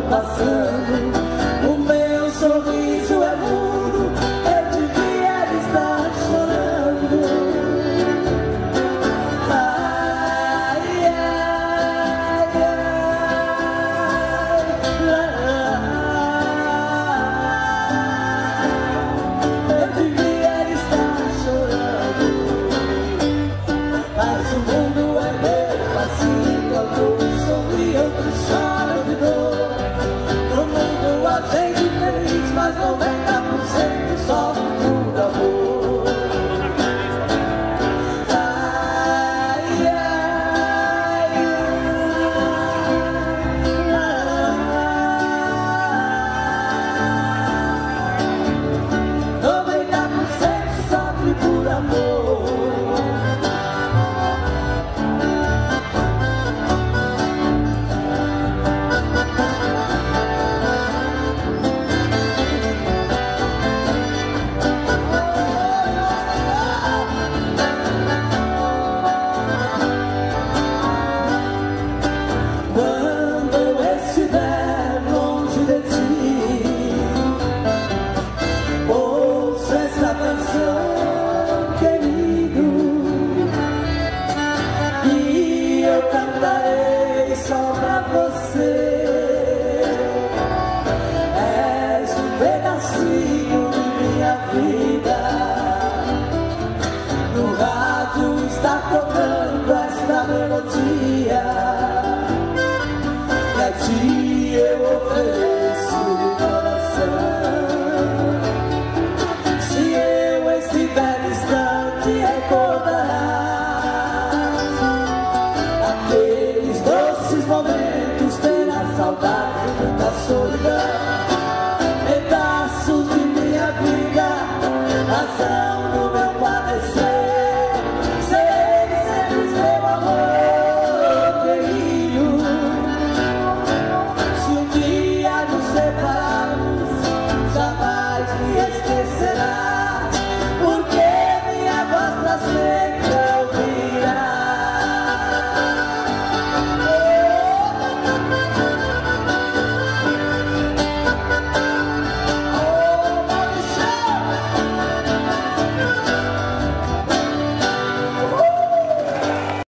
passando. O meu sorriso é mudo, eu devia estar chorando. Ai, ai, ai, eu devia estar chorando. Mas o mundo é mesmo assim, alguns sorriem, outros choram de dor. No mundo há gente feliz, mas 90% sofre por amor. Ai, ai, ai, 90% sofre por amor. Quando eu estiver longe de ti, ouça essa canção, querido, e eu cantarei só pra você. És um pedacinho de minha vida. No rádio está tocando esta melodia. A ti eu ofereço de coração. Se eu estiver distante, recordarás aqueles doces momentos, terás saudade e muita solidão.